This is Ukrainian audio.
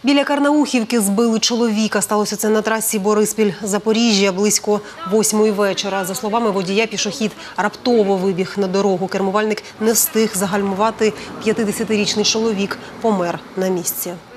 Біля Карнаухівки збили чоловіка. Сталося це на трасі Бориспіль-Запоріжжя близько 8-ї вечора. За словами водія, пішохід раптово вибіг на дорогу. Кермувальник не встиг загальмувати. 50-річний чоловік помер на місці.